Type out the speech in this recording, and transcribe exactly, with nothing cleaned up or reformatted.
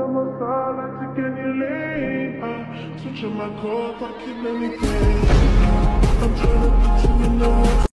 on my side, like to get you lane. I'm switching my core, fucking anything. I'm trying to put you in the